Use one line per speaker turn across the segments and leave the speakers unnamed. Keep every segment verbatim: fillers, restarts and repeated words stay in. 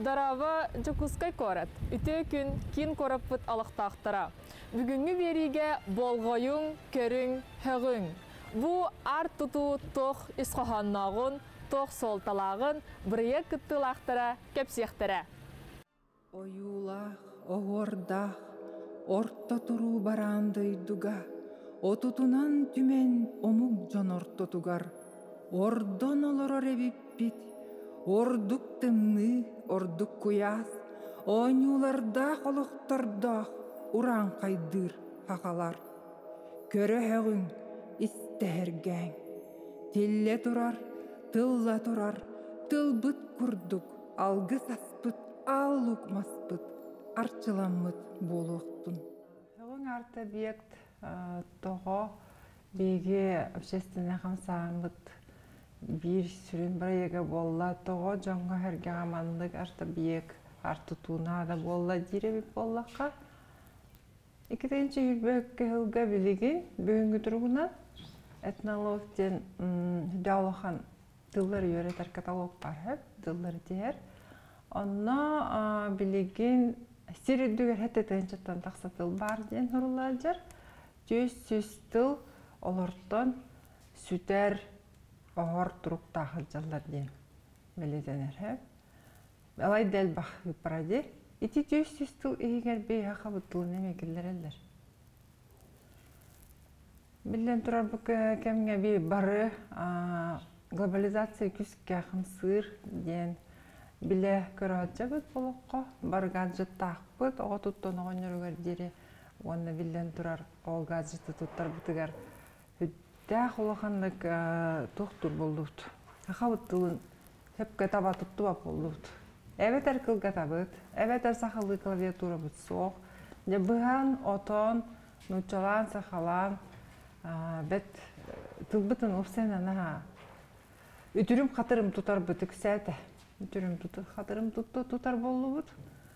Дарава жокускай корат. Үтө күн кин кораппыт алықтақтыра. Бүгінгі бериге болғойың, көрің, хөгің. Бу ар туту тоқ исқоханнағын, тоқ солталағын бірге кыттылақтыра кепсектірі.
Оюлақ, оғордақ, орта тұру барандыйдуға, отутунан түмен омук жон ортотугар, ордон олорор эбиппит, ордук тымны, ордук куяс, ойнулардақ олықтардақ, уран қайдыр хақалар. Көрі хөгің, истәһәргәң, тилле турар, тылла турар, тылбыт курдук, алгы саспыт, аллук маспыт, арчыламмыт болуқтун.
Хөгің арты объект тоғы беге общественный хамсамыт bir sürün buraya bolla toğu jonga herge amanlık arta biyek artu tuğuna da bolla dire bir bollaka. İkitinci yürbek hılga biligi bugünkü durumuna etnologten hüdavlahan dılları yöreter katalog var hep dılları diğer. Ona biligin siridüger hette tençattan taksa dıl var diyen hurulacar. Yüz süs dıl olorttan süter Ağır durup dağılcalar diyen meledener hep. Alay del bak yuparadi. İti yüz yüz tıl eğer bey haka bıttılın emekiller eller. Bilen turar bu kemge bir barı globalizasiya küske yakın sığır diyen bile körüce bıt bolokka. Bar gadget taqbıt. Oğa tuttan oğan yürüger diri. Onu bilen turar o gadgeti tuttar bıtıgar. Дәх олағандық тоқтыр болуғыд. Ақабыт тұлын хепке таба тұтты бап болуғыд. Әбет әркіл қатабыд, әбет әр сақылы клавиатура бұд соқ. Бұған отон, нұтчалан, сақалан, бәт тұлбытын ұпсайнан аға. Үтірім қатырым тұтар бұд үксәді. Үтірім қатырым тұтар болуғыд.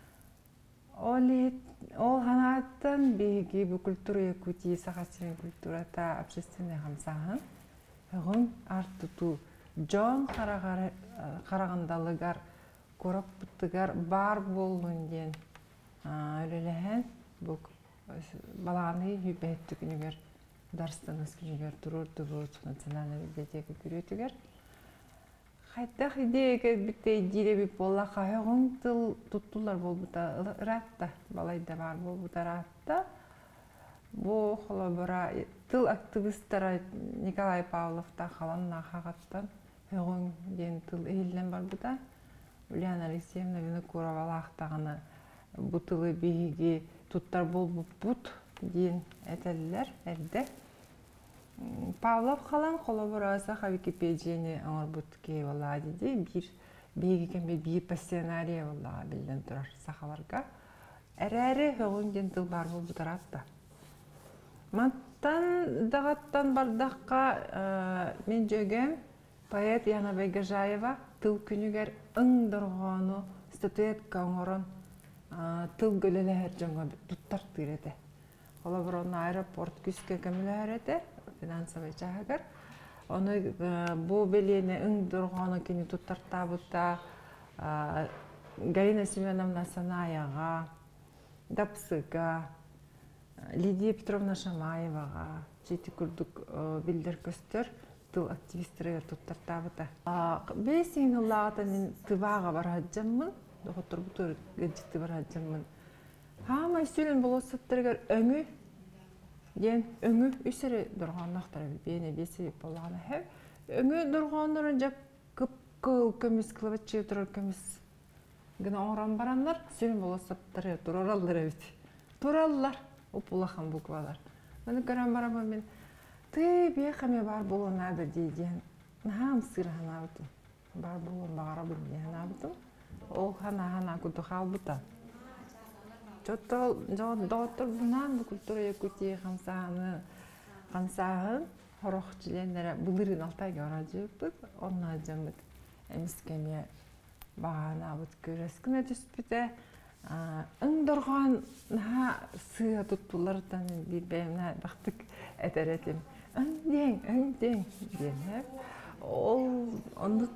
Ол ханаттан беги bu культура Якутии сахасының культурата общественный хамсаһын. Хөгің артыту жон қарағандалыгар көріп бұттыгар бар болуын ден өлеләһен бұл баланы хүбәтті күнігер дарстаныз күнігер тұрырды бұл национальный библиотека күретігер. Хайттақ идеяға бітті идея болла қағығың тыл тұттылар болбыта ратта, балайда бар болбыта ратта. Бұл қолы бұра тыл активистара Николай Павловта қаланына қағаттан хөгің ден тыл әйілден бар бұта. Ульяна Алексеевна Винокурова лақтағаны бұл тылы бейге тұттар болбы бұт ден әтәлілер әлді. Павлов қалан қолы бұрасаға Википедияны аңыр бұтке ола деді. Bir бейгі кәмбе бір пассионария олаға білден тұрар сақаларға. Әрәрі хөгіңден тыл бар бұл бұтаратта. Маттан дағаттан бардаққа мен жөгем поэт Яна Байгажаева тыл күнігер ұңдырғаны статуэтка оңырын тыл көлелер жоңға тұттар түйреті. Қолы бұрын аэропорт күске көмілі әреті. Финансовый чагар. Оны бұл белені ұңдырғаны кені тұттарта бұта Галина Семеновна Санаяға, Дапсыға, Лидия Петровна Шамаеваға, жеті күрдік білдер көстер тыл активистері тұттарта бұта. Бесен ұлағатан тываға бар хаджамын, доғыттыр бұтыр гәджетті бар хаджамын. Хамай сүлін бұл осыттырғар өңі Ден өңі үсірі дұрғаннақтары бейіне бесі болғаны әп. Өңі дұрғанларын жақ күп-күл көміз, қылабатшы тұрар көміз. Гіна оңыран баранлар, сүйін бол осыптары тұраралар әбет. Тұралар, ұпылақан бұқвалар. Мәні көрен барама мен, ты бейқаме бар болуын ады дейден. Нағам сыр хана бұтын. Бар болуын бағара бұн дей хана бұтын. Ол хана-хана күді қал бұтан. Чотол доктор бунан bu культура Якутии хамсаһын хамсаһын хорох чиленнәре булырын алтайга оражыппыт, онна жамыт эмискеме багана бут көрескене түспүтэ ыңдырган на сыя туттулардан бир бемна бактык этеретим. Өңдең, өңдең ден. Ол онды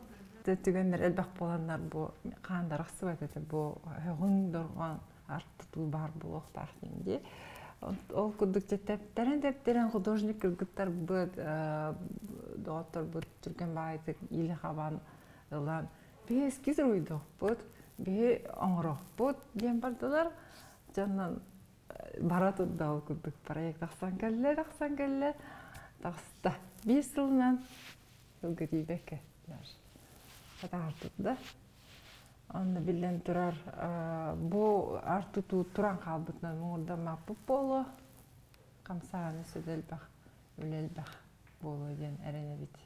түгеннер элбак боланнар бу каандарак сыбайт бу хөң доргон арттуу бар булуктар динди. Ол курдук жеттептерен дептерен художник кыргыттар бу доктор бу Түркөнбаев ил хабан ылан бес кизер уйдук бут бе оңрок бут дем бардылар жаннан баратып да ол курдук проект аксан келлер аксан келлер такста бес жылдан грибеке артып да аны билен турар бу артытуу туран калбытынан мурда мапып боло камсааны сөдөлбак өлелбак боло ден эренебит.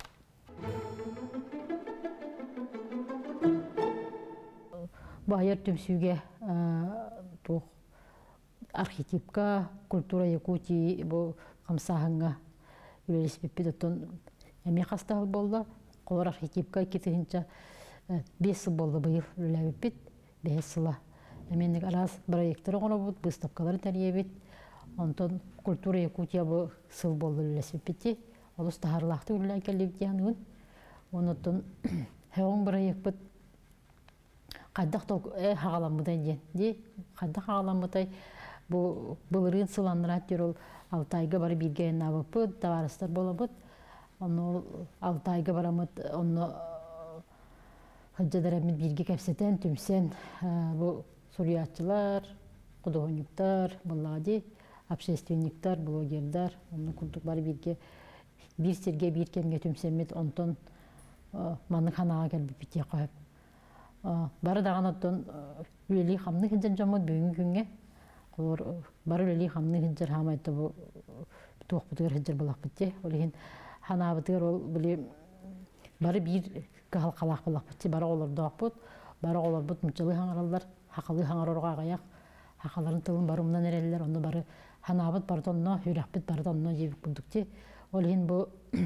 Байыр түмсүге тух архетипка культура Якутии бу камсаһыңга үлелеспеппит оттон эми хастагы болду. Колор архетипка китинча бес жыл болду быйыл үлелебит бес жыла. Эменник арас проекттер оңробут, выставкалар тәрбиебит. Онтон культура Якутия бу сыл болду үлелеспеппити. Олус тахарлахты үлеле келибит янын. Онотон хеон проектбит кайдак ток э хагаламыдай ден. Ди кайдак хагаламыдай бу былырын сыландырат жүрүл Алтайга бары бирге набыпыт, таварыстар болобут. Onu Altayga baramıt, onu hıccadarımın birge kepseten, tümsen bu suriyatçılar, kuduhonyuklar, bulladi, общественниктар, блогердар, onu kurduk bari birge bir serge bir kemge tümsenmet, ondan manık hanağa gelip bitiye koyup. Bari dağın ondan üyeliği hamlı hıccar camıd büyüğün günge, bari üyeliği hamlı hıccar hamaydı bu tuğuk budur hıccar bulak bitiye. Hana bıtır ol bile bari bir kahal kalak bulak bitti bari olur doğput bari olur but mutçalı hangarlar hakalı hangarorga gayak hakaların tılın barımdan ereller onu bari hana bıt bartonno hürahbit bartonno jebik kurdukti olihin bu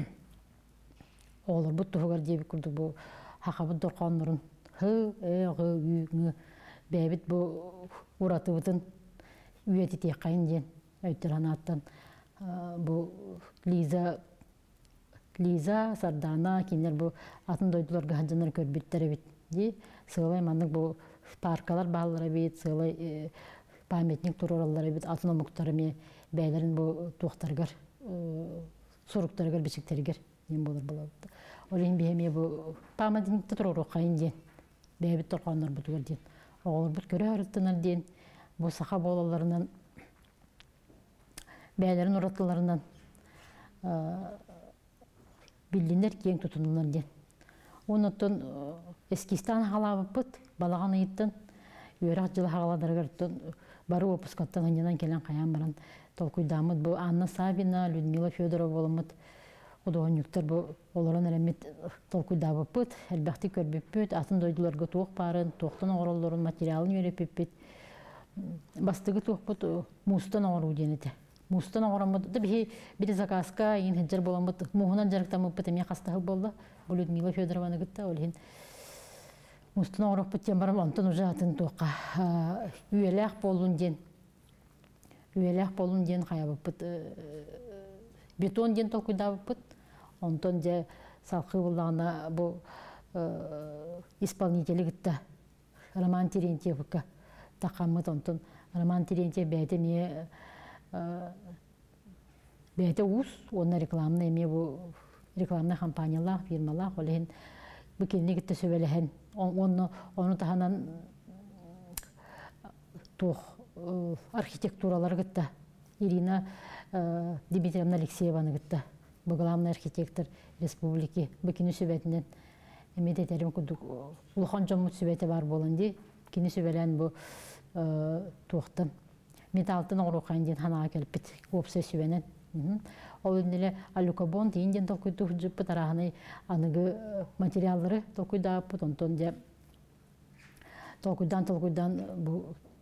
olur but tuğgar jebik kurduk bu hakabıt dorqanların hı e gı gü bebit bu uratı bıtın üyeti tiyakayın jen öйтер hanattan bu Liza Liza, Sardana, kimler bu atın doydularga hacınlar körbütleri bit. Di sığılay mandık bu parkalar bağlılara bit, sığılay pametnik turorallara bit, atın omukları mi beylerin bu tuğtargar, suruktargar, biçiktergar yen bolur bula. Olayın bihemiye bu pametnikte turor okayın diyen. Beybit torqanlar butugar diyen. Oğulur bit köre harıttınar diyen. Bu saha bolalarından beylerin uratlılarından bildiğinler keng tutunurlar diyen. Ondan Eskistan halabıpıt, balağan ayıttın, üyerak жылы haladargarıttın, barı opuskattan hanyadan gelen kayan baran tolkuydamıd. Bu Anna Sabina, Людмила Федорова olamıd. O da onyuktar bu olaran eremet tolkuydabıpıt, elbaqti körbüpüt, atın doydularga tuğuk barın, tuğuktan oğralların materyalını yörepüpüt. Bastıgı tuğukput, mustan oğru deneti. Mustan oğramıd, da bir bir zakaska, yin hıccar bolamıd, muhunan jarıktamıpıt, emiye kastahı bolda. Bu Людмила Федорованы gıtta, olhin. Mustan oğrapıt yambarım, ondan uca atın tuğuqa. Üyelek bolun den. Üyelek bolun den kayabıpıt. Beton den tolkuydabıpıt. Ondan de salqı bullağına bu исполнители gıtta. Roman Terentьев'ka taqamıd, ondan Roman Terentьев beyde miye beyde uz, onun reklamını emiye bu reklamlı kampanyalar, firmalar, olhin bu kendine gitti söylehen, onu onu tahanan tuh arhitekturalar gitti. Irina Dimitrievna Alexeyeva'nı gitti. Bu главный arxitektor Respubliki, bu kini söyletinden emet ederim kuduk uluğan camut söyleti var bolandi, kini söylenen bu tuğdan. Metaldan oruqan den hana gelip bit, opse söylenen. Ол үнеле алюкабон дейінден толкуйды хүджіппі тарағыны анығы материаллары толкуйдаппы, онтон де толкуйдан толкуйдан бұл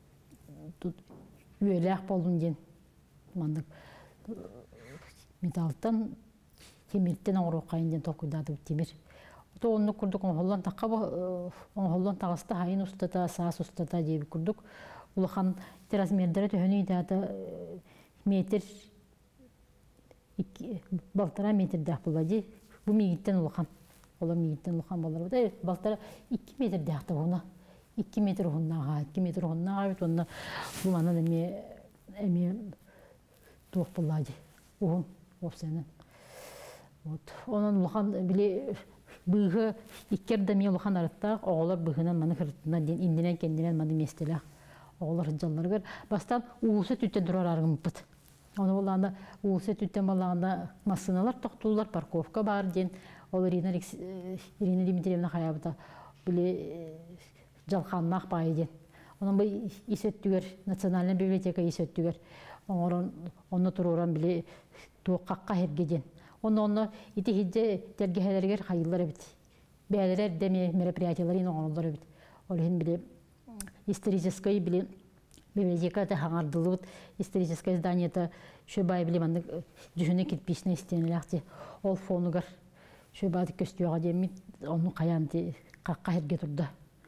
үйелі ақ болдың ден мандық металлтан темірттен оңыруқайын ден толкуйдады темір. Оңы күрдік оңғолан таққа оңғолан тағысты хайын ұстата, саас ұстата дейбі күрдік. Улыған теразмердері төхіні идеаты метр Baltara metrdə buladı. Bu migitten olğan. Ола миеттен улхан болар. Да балтара iki метр дяхта буна. iki метр хуннага, iki метр хуннага бит онна бу манан эме эме туох буллади. Уун опсенен. Вот. Онон улхан биле быгы иккерде ми улхан аратта оголор быгынан маны кыртына ден индинен кендинен маны местеле. Оголор жалларгар бастан уусу түттен турар аргымпыт. Оны буланда уусу түттен балаганда машиналар токтулар, парковка бар ден. Ол Ирина Ирина Дмитриевна хаябыта биле жалханнак бай ден. Онун бу исеттүгөр национальный библиотека исеттүгөр. Оңорон онно туруран биле туоккакка хергеден. Онно онно ити хидже тергехелергер хайыллар бит. Бәлерер деме мероприятияларын оңоллар бит. Олин биле исторический биле библиотекада хаңардылып, историческое здание-то шөбай биле манда жүзүнө кирпичный стенелерди. Ол фонугар шөбады көстүгө демит, onu каянти какка херге турда.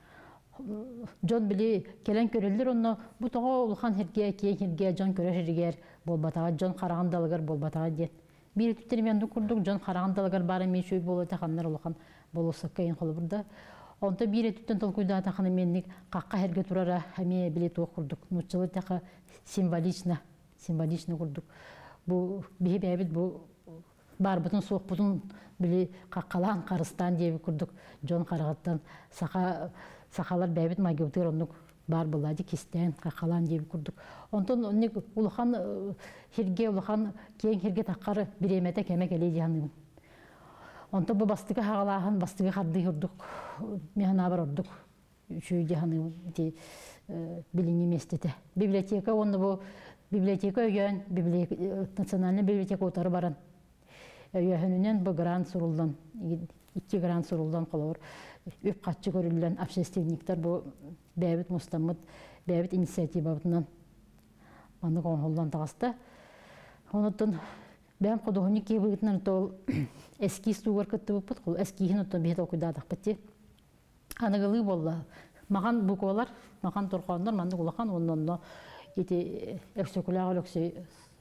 Жон биле келен көрөлдөр онно бу тоо улхан херге кийин херге жон көрөшөргер болбатага жон карагандалыгар болбатага дет. Бир түттерменди курдук жон карагандалыгар бары мешүй болот акандар улхан болосак кийин колбурда. Онта бир түттен толкуйда атаканы менник какка херге турара хаме биле тоо курдук. Нучылы така символично, символично курдук. Бу бибебит бу бар бутун соок бутун биле каккалан карыстан деп курдук. Жон карагаттан сака сакалар бәбит магиутер онук бар булади кистен каккалан деп курдук. Онтон онник улхан херге улхан кийин херге таккар биремете кеме келе дияны. Онто бу бастыга хагалахан бастыга харды курдук. Механа бар ордук. Үчүй дияны ти билини местете. Библиотека онну бу библиотека өйөн библиотека национальный библиотека отары баран. Өйөнүнөн бу грант сурулдан, iki грант сурулдан колор. Үп катчы көрүлгөн общественниктер бу бәбит мустаммыт бәбит инициативабытынан аны коңолдан тагыста. Онотон бәм кодогоник кебитнен тол эскиз тугар кыттыбыт, кол эскихин отон бет окуйдадык битти. Аныгылы болла. Маган буколар, маган торкондар, манда улахан оннонно ити эксекуляр окси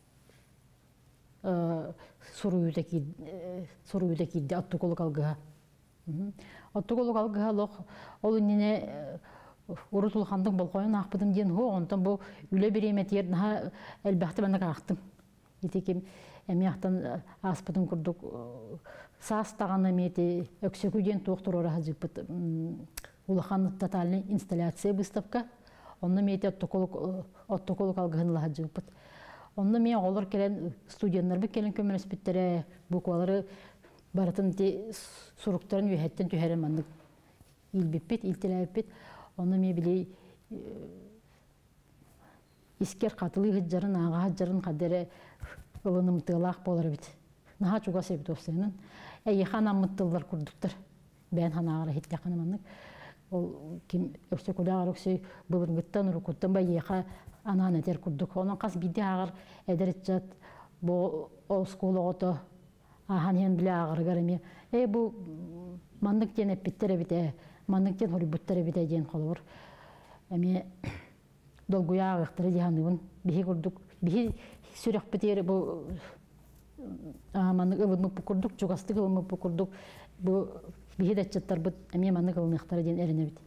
суруйдaki suruydaki de attıkolu kalgıha. Attıkolu kalgıha loq ol nene urutul xandıq bolqoyun aqpıdım den ho ondan bu üle biremet yer daha elbette ben qaqtım. Itekim emiyaqtan aspıdım kurduk sas tağana meti öksöküden toqtur ora hazıpıt ulaqan totalny instaляция выставка. Onda meti attıkolu attıkolu kalgıhın hazıpıt. Onda men олар келен студенттер бу келен көмөр спиттере буквалары баратын те суруктарын үйһеттен түһәрен мандык илбиппит илтиләппит. Onda мен биле искер катылы хыджарын ага хыджарын кадере ылыным тылак болар бит. Наха чуга себит осенин. Әй ханамыттылар курдуктар. Бән ханагара хиттәканы мандык. Ол ким өксөкүләр өксөй булынгыттан рукуттан байыха ананы тер курдук. Онан кас биде агыр эдерчат бу ол сколото ахан хен биле агыр гарыме. Э бу мандык тен эпиттере бите, мандык тен хорибуттары бите ден колор. Эми долгуя агыктыры диханыбын бихи курдук. Бихи сүрөк битер бу мандык ыбыны курдук, жугастык ыбыны курдук. Бу бихи дачаттар бит эми мандык ылныктары ден эрене бит.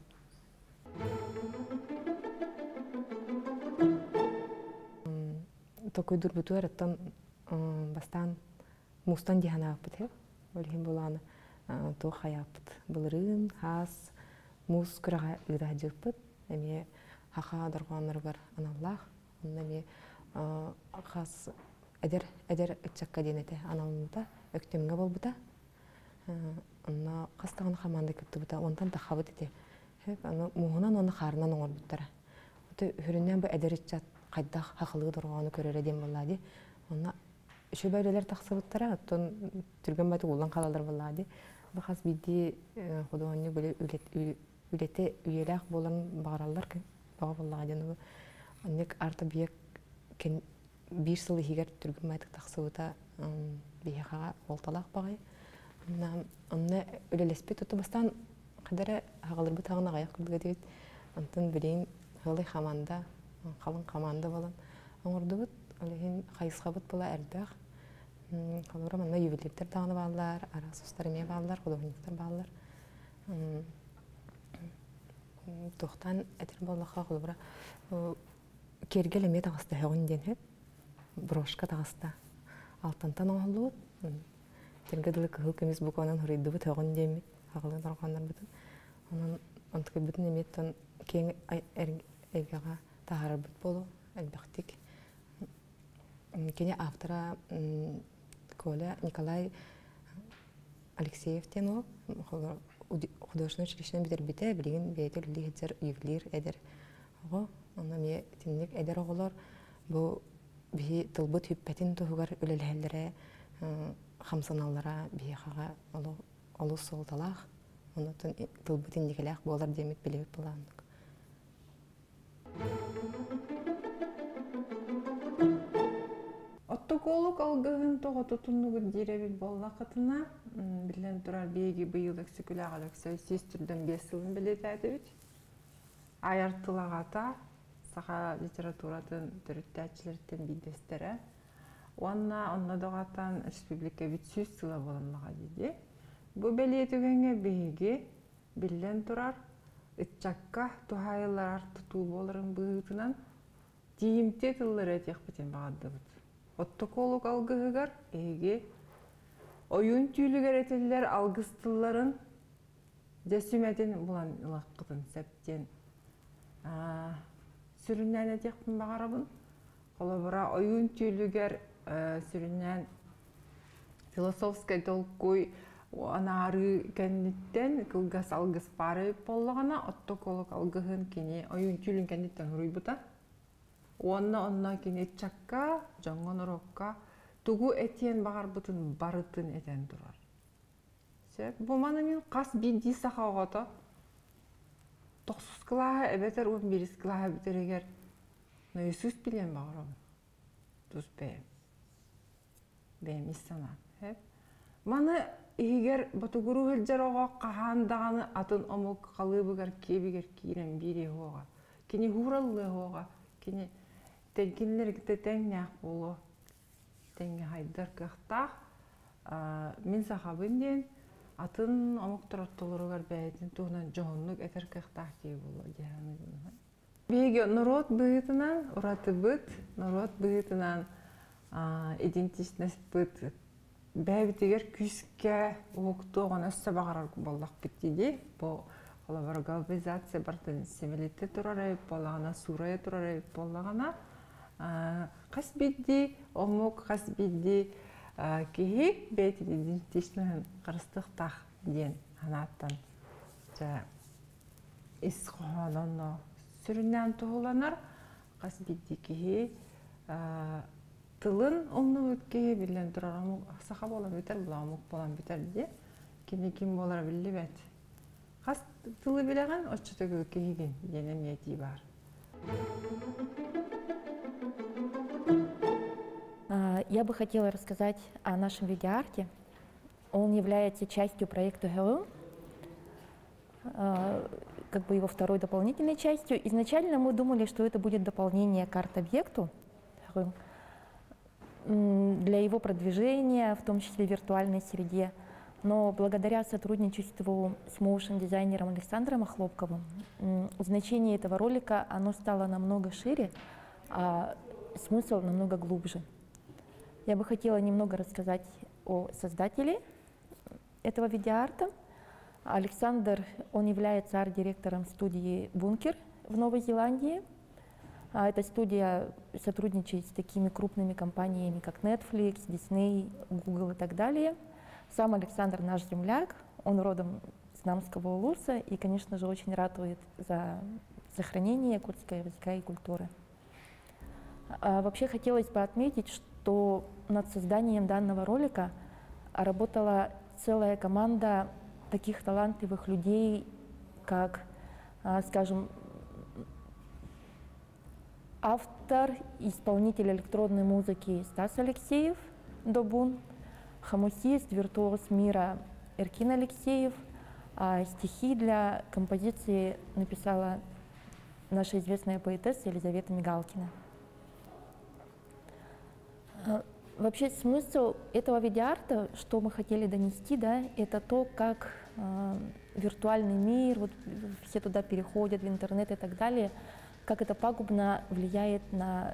Такой дурбуту араттан бастан мустан диханаппыт хеп. Олхин буланы то хаяппыт. Булырын, хас, мус кырага ыра жырпыт. Эми хаха дарганыргар аналлах. Эми хас эдер эдер ичакка денете аналмыта, өктөмгө болбута. Ана кастаган хаманды кыттыбыта, онтан тахабыт эте. Хеп аны мугунан аны харынан оңорбуттара. Өтө хүрүнөн бу эдер ичат кайда хакылыгы турганы көрөр эдем боллади. Аны шөбөйлөр таксыбыттара, оттон түргөн баты улан калалар боллади. Бу хас биди ходоонны беле үлете үйелак болан багаралар ки бага боллади. Анек арта биек кен бир сыл хигер түргөн баты таксыбыта бияга болталак багай. Аны аны үлелеспет отубастан кадары хагалыр бутагына гаяк кылдыга дейт. Антын билин хылы хаманда қалың команда болан. Оңырдыбыт, олеген қайысқабыт бола әрдіғ. Холора манна ювелиртер тағаны баллар, арасустар еме баллар, художниктар баллар. Тоқтан әтір боллаға холора кергел еме тағысты хөғын ден хеп, брошка тағысты алтантан оғылуыт. Терге дылы кығыл көмес бұқуанан хұрыйды бұт хөғын демет, ағылын тарғандар бұтын. Онын онтықы бүтін еметтен кейін әйгеға тағарар бұт болу, әлбәқтік. Кене автора Коля Николай Алексеев тен ол художественный училищен битер бите билген бейтер лихтер ювелир эдер. Ого, аны ме тинник эдер оголор бу би тылбыт хүппетин тугар өлелһелләре хамсаналлара бихага олу олу солталах. Аны тылбыт индикелек болар демек билеп буландык.
Оттоколук алгыгын тоғы тұтынуғы деребі болла қытына білен тұрар бейгі бұйыл эксекуляғ алексай сестірден бес жылын білет әдебет. Айартылағата саға литературатын түріттәчілерден бейдестері. Онна онна доғатан республика бит сүз сыла боланлаға деді. Бұ бәлетігенге бейгі білен тұрар үтчакка тухайылар тұту болырын бұғытынан дейімте тыллары әтек бітен бағады бұд. Оттоколук алгыгар эге oyun tüylüger eteliler algыстыларын дәсүмәден булан лаққытын сәптен сүріннән әтекпін бағарабын. Қолабыра oyun tüylüger сүріннән философскай толкой анары кәннеттен кылгас алгыс бары боллағана оттоколук алгыгын кене oyun tüylün кәннеттен ғырый бұта. Онна онна кене чакка, жаңғын ұрыққа, тугу әтен бағар бұтын барытын әтен тұрар. Бұл маны мен қас бейді сақа оғата, тоқсыз қылаға әбетер он беріз қылаға бітер егер, сөз білен бағарам, тұз бәйім, бәйім исана. Маны егер бұтығыру ғылжар оға қағандағаны атын омық қалы бұғар кебігер кейрен бере оға, кене ғұралы оға, кене Тәңкелер кіті тәңнәқ болу, тәңге хайдар қықтақ. Мен сақабынден атын омықтыр оттылырығар бәйетін туғынан жоғынлық әтір қықтақ кей болу. Бейге народ бұғытынан, ұраты бұд, народ бұғытынан идентичность бұд. Бәйбітегер күске оқты оған өсі бағарар болдақ біттеді. Бұл олабар глобализация бартын семелетті тұрар әйіп болағана, сурая тұрар әйіп болағана. Қас бейді, омық қас бейді кейі бәйті идентичнығын қырыстықтақ ден анаттан. Исқоғаланы сүріннен тұғыланар, қас бейді кейі тылын омны өткейі білен тұрар сақа болан бетер, бұла омық болан бетер де, кені кем болар білі бәт. Қас тылы білеген, отчытығы кейген денем еті бар.
Я бы хотела рассказать о нашем видеоарте. Он является частью проекта ГЛМ, как бы его второй дополнительной частью. Изначально мы думали, что это будет дополнение к арт-объекту для его продвижения, в том числе в виртуальной среде. Но благодаря сотрудничеству с моушн-дизайнером Александром Охлопковым значение этого ролика оно стало намного шире, а смысл намного глубже. Я бы хотела немного рассказать о создателе этого видеоарта. Александр, он является арт-директором студии «Бункер» в Новой Зеландии. Эта студия сотрудничает с такими крупными компаниями, как Netflix, Disney, Google и так далее. Сам Александр наш земляк, он родом с Намского Улуса и, конечно же, очень ратует за сохранение курдского языка и культуры. А вообще хотелось бы отметить, что над созданием данного ролика работала целая команда таких талантливых людей, как, скажем, автор, исполнитель электронной музыки Стас Алексеев, Добун, хамусист, виртуоз мира Эркин Алексеев, а стихи для композиции написала наша известная поэтесса Елизавета Мигалкина. Вообще смысл этого видеоарта, что мы хотели донести, да, это то, как э, виртуальный мир, вот все туда переходят, в интернет и так далее, как это пагубно влияет на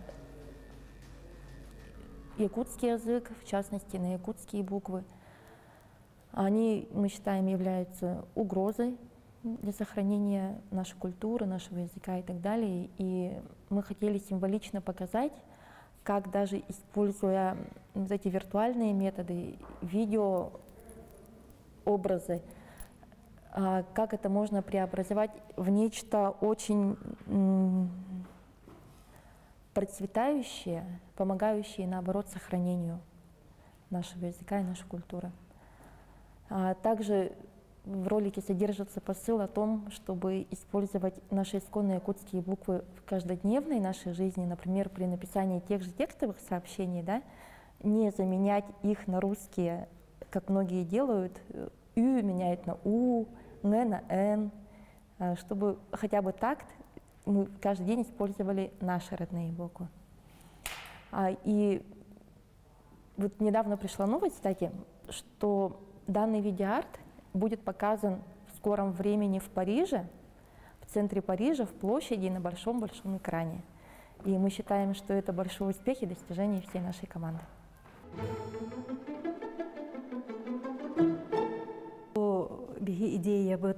якутский язык, в частности, на якутские буквы. Они, мы считаем, являются угрозой для сохранения нашей культуры, нашего языка и так далее. И мы хотели символично показать, как даже используя вот эти виртуальные методы, видео, образы, как это можно преобразовать в нечто очень процветающее, помогающее, наоборот, сохранению нашего языка и нашей культуры. Также в ролике содержится посыл о том, чтобы использовать наши исконные якутские буквы в каждодневной нашей жизни, например, при написании тех же текстовых сообщений, да, не заменять их на русские, как многие делают, «ю» меняют на «у», «н» на «н», чтобы хотя бы так мы каждый день использовали наши родные буквы. И вот недавно пришла новость, кстати, что данный видеоарт будет показан в скором времени в Париже, в центре Парижа, в площади на большом-большом экране. И мы считаем, что это большой успех и достижение всей нашей команды.
Биһи идея бут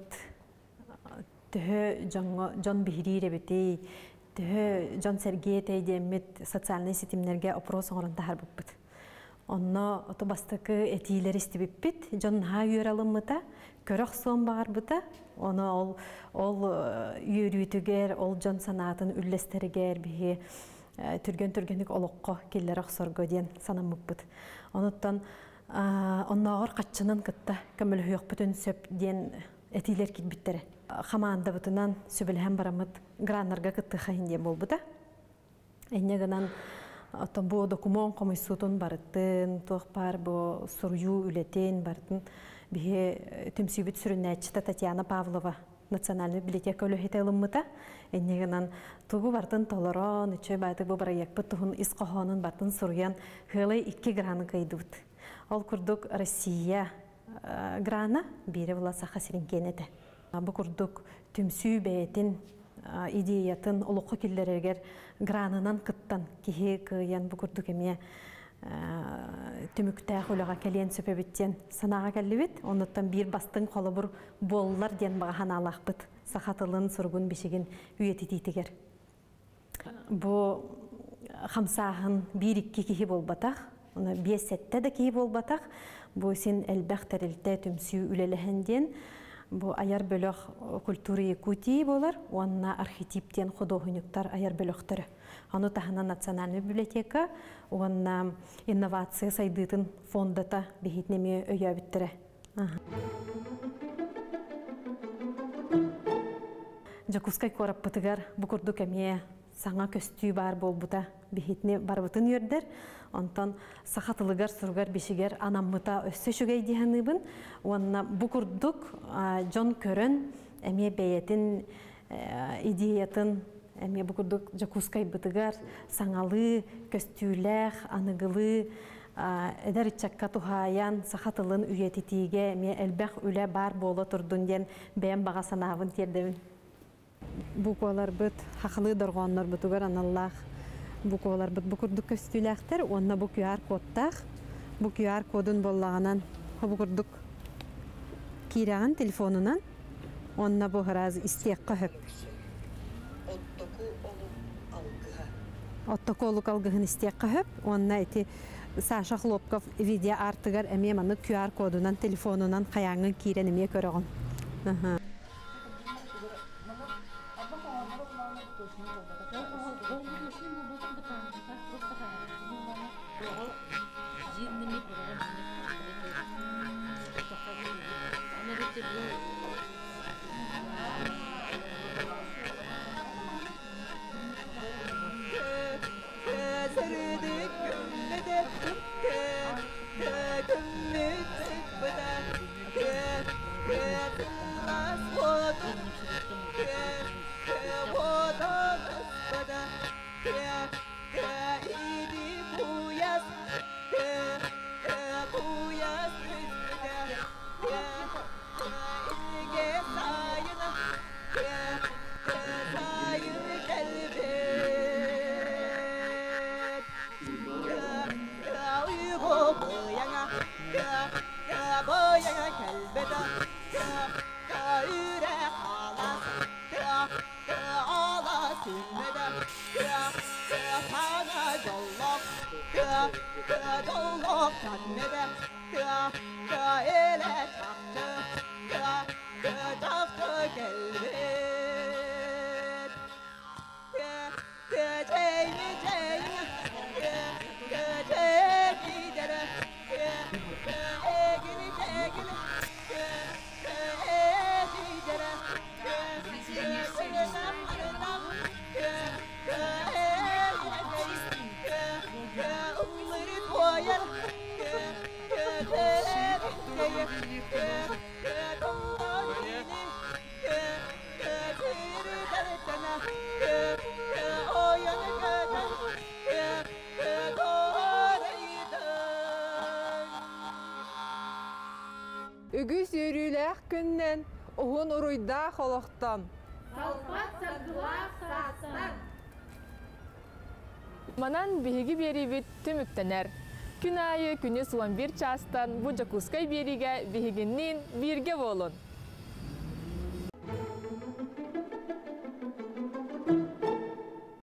төһө жон бихирире битей төһө жон Сергей тейдемит социальный сетимнерге опрос оңорон тахар буппут. Онно ото бастыкы этилер истибиппит, жон ха юралыммыта, көрөх сон бар бута, оны ол ол юрүтүгер, ол жон санатын үллестеригер биһи түрген-түргенlik олоққо келлер ақсорго ден санаммыппыт. Онуттан оннағыр қатчынан кытта көмілі хүйоқ бүтін сөп ден этилер кетбіттері. Хамаанда бұтынан сөбілген барамыд граннарға кытты қайын ден бол бұта. Әйнегінан бу документ комиссутун барытын, туох бар бу сурью үлетен барытын бихе түмсүбүт сүрүннәчта Татьяна Павлова национальный библиотека өлөһете ылыммыта. Эннегенан тугу бартын толорон, үчөй байтык бу бараяк бутугун исқохонун бартын сурьян хылай икки граны кайдыбыт. Ол курдук Россия грана бире була саха сиринкенете. Бу курдук түмсүү бәйтин идеятын олоққа келлерегер гранынан кыттан кихи кыян бу курдук эме түмүктәх улага келен сөпөбүттен санага келлибит. Онуттан бир бастың колу бур боллар ден багана алакпыт. Сахатылын сургун бишигин үйетититигер. Бу хамсахын бир икки кихи болбатах, оны бес сетте де кихи болбатах. Бу син элбэх терилте түмсүү үлелехенден бу аяр бөлөк культура Якутии болар, онна архетиптен художниктар аяр бөлөктөрү. Аны тахана национальный библиотека, онна инновация сайдытын фондата бехитнеме өйөбүттөрө. Жакускай кораппытыгар бу курдук эме саңа көстүү бар болбута бехитне барбытын йөрдер. Онтан сахатылыгар сургар бишигер анаммыта өссө шүгей диханыбын. Онна бу курдук жон көрөн эме бейетин идеятын эме бу курдук жакускай бытыгар саңалы көстүүлэх аныгылы эдер ичакка тухаян сахатылын үйетитиге эме элбэх үле бар боло турдун ден бэм бага санабын тердебин. Буквалар быт хақылы дорғаннар бытугар аналлах буквалар быт букурдук көстүләхтер, онна бу ку ар кодтах, бу ку ар кодун боллаганан букурдук кираган телефонунан, онна бу хараз истекка хөп. Оттоку олук алгыгын истекка хөп, онна эти Саша Хлопков видео артыгар эме маны ку ар кодунан телефонунан каяңын кирен эме көрөгөн.
Yeah.
Үгіз өріләк күннен оғын ұройда қолықтан.
Манан биһиги берибит түмүктенер. Күн айы күнү суан бир частан бу жакускай бериге биһигиннин бирге болун.